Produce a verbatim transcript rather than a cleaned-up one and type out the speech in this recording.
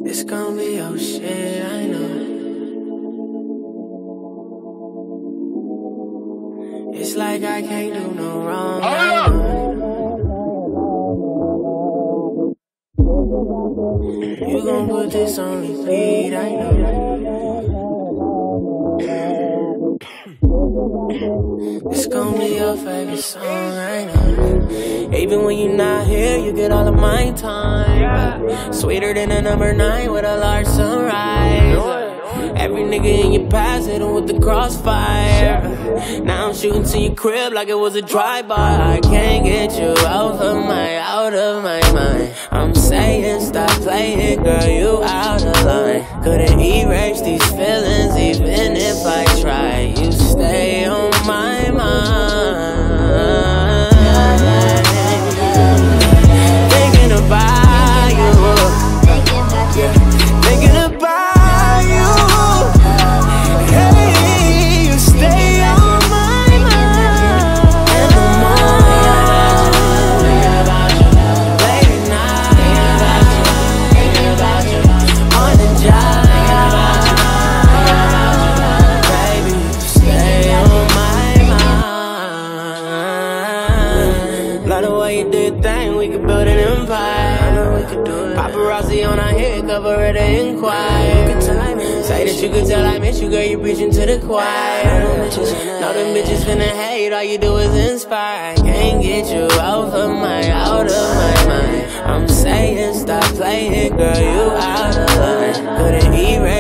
It's gonna be your shit, I know. It's like I can't do no wrong, I know. You gon' put this on repeat, I know. It's gon' be your favorite song, I know. Even when you're not here, you get all of my time. Sweeter than a number nine with a large sunrise. Every nigga in your past hit him with the crossfire. Now I'm shooting to your crib like it was a drive-by. I can't get you out of my, out of my mind. I'm saying stop playing, girl, you out of line. Couldn't erase these feelings even if I tried. You stay on my mind. Thinking about you. Thinking about you. Hey, you stay on my mind. In the morning, late at night, thinking about you, on the job, baby, you stay on my mind. Love the way you did thing, we could build an empire. Paparazzi on our head, cover it and inquire. Say that you could tell I miss you, girl, you preaching to the choir. Know them bitches finna hate, all you do is inspire. I can't get you out of my, out of my mind. I'm saying stop playing, girl, you out of line. Couldn't erase